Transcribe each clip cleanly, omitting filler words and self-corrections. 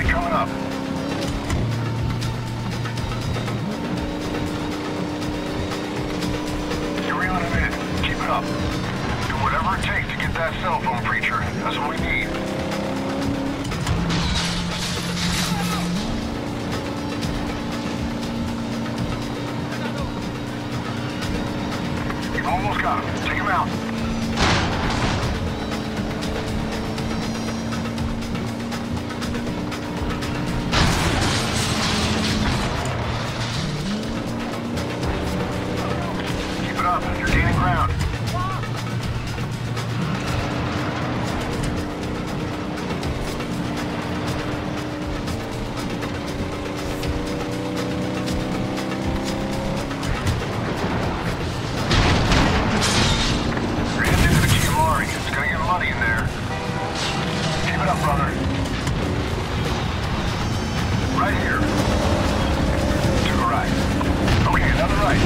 Right, coming up. You're reeling him in. Keep it up. Do whatever it takes to get that cell phone, Preacher. That's what we need. You've almost got him. Take him out. You're gaining ground. You're heading into the Chiamari. It's gonna get muddy in there. Keep it up, brother. Right here. Took a right. Okay, another right.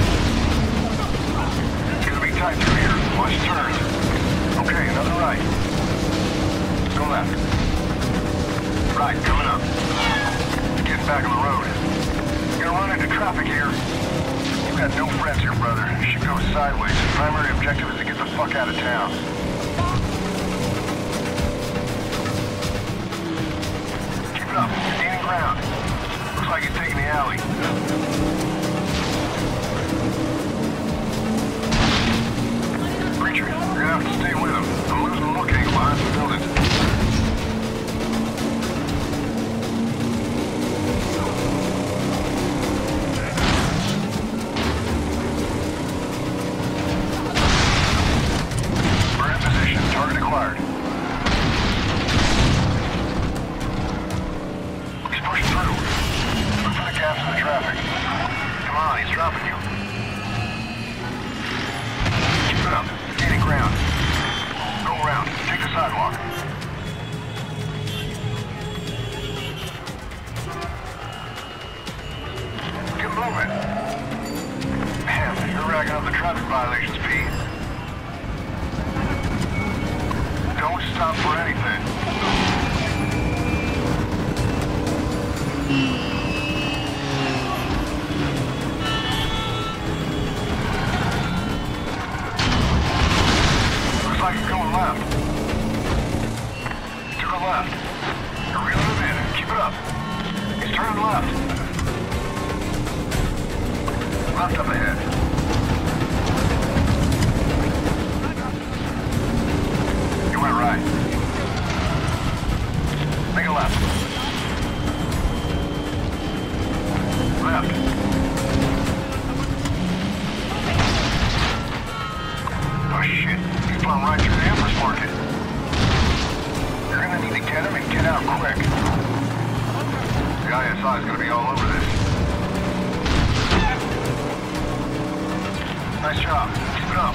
Tight through here. Watch turns. Okay, another right. Go left. Right, coming up. Getting back on the road. You're gonna run into traffic here. You've got no friends here, brother. Shit goes sideways. The primary objective is to get the fuck out of town. Keep it up. You're gaining ground. Looks like you're taking the alley. Preacher, you're gonna have to stay with him. I'm losing the look angle behind some buildings. We're in position. Target acquired. He's pushing through. Look for the gaps in the traffic. Come on, he's dropping you. Keep it up. Gaining ground. Go around. Take the sidewalk. Get moving. Man, you're racking up the traffic violations, Pete. Don't stop for anything. Looks like he's going left. Took a left. You're reeling him in. Keep it up. He's turning left. Left up ahead. You went right. Make a left. Left. Oh shit. He's blown right through the Empress Market. You're gonna need to get him and get out quick. The ISI is gonna be all over this. Nice job. Keep it up.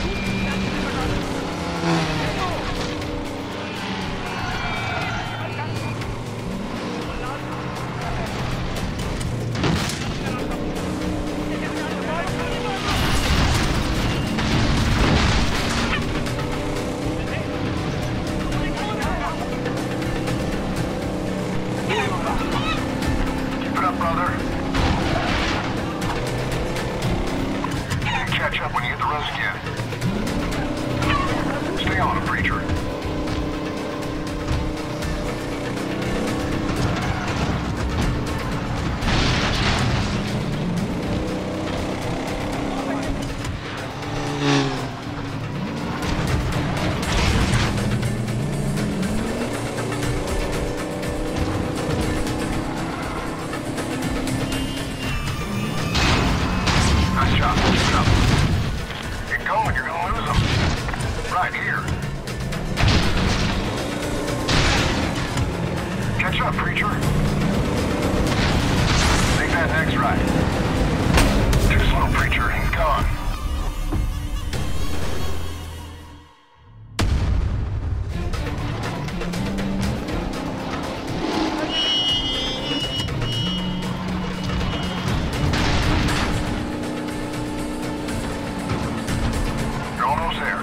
Keep it up, brother. You can catch up when you hit the roads again. Stay on him, Preacher. Nice job. Keep it up. Get going. You're gonna lose them. Right here. Catch up, Preacher. Take that next right. Too slow, Preacher. He's gone. You're almost there.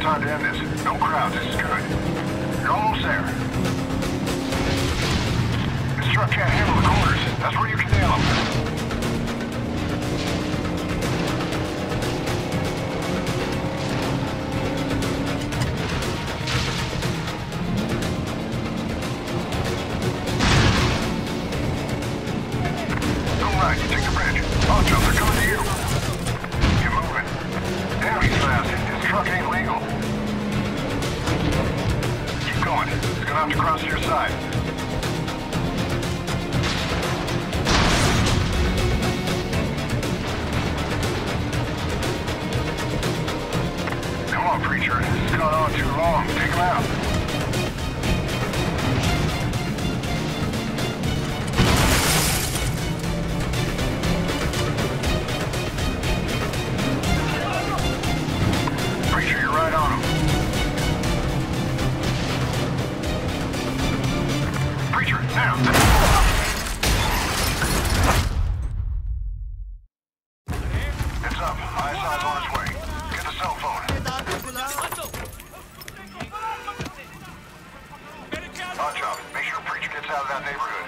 time to end this. No crowds, this is good. You're almost there. This truck can't handle the corners. That's where you can nail them. Take the bridge. I'll jump. They're coming to you. Get moving. Damn, he's fast. His truck ain't legal. Keep going. He's gonna have to cross to your side. Come on, Preacher. This has gone on too long. Take him out. Make sure Preacher gets out of that neighborhood.